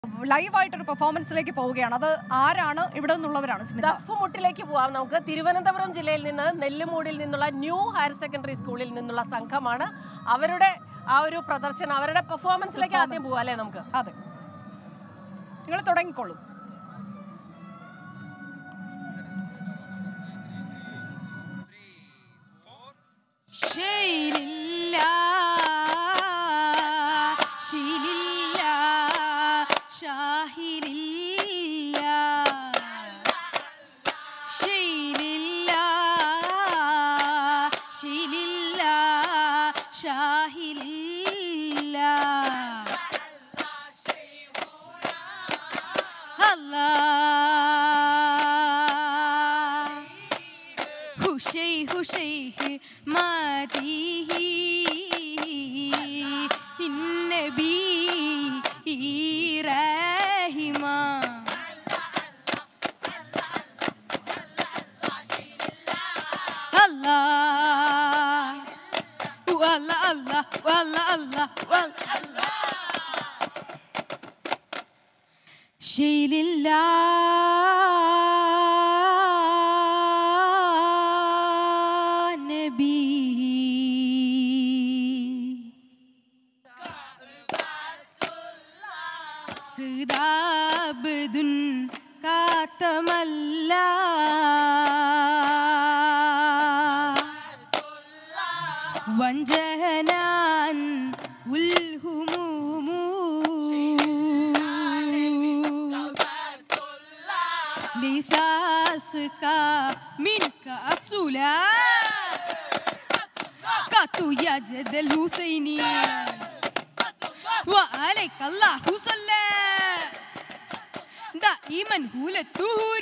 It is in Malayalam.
ലൈവായിട്ടൊരു പെർഫോമൻസിലേക്ക് പോവുകയാണ്. അത് ആരാണ്, ഇവിടെ നിന്നുള്ളവരാണ്? ദഫ്മുട്ടിലേക്ക് പോവാം നമുക്ക്. തിരുവനന്തപുരം ജില്ലയിൽ നിന്ന് നെല്ലിമൂടിൽ നിന്നുള്ള ന്യൂ ഹയർ സെക്കൻഡറി സ്കൂളിൽ നിന്നുള്ള സംഘമാണ്. അവരുടെ ആ ഒരു പ്രദർശനം, അവരുടെ പെർഫോമൻസിലേക്ക് ആദ്യം പോവാം അല്ലേ നമുക്ക്? അതെ, നിങ്ങൾ തുടങ്ങിക്കോളൂ. دائما هو للدهور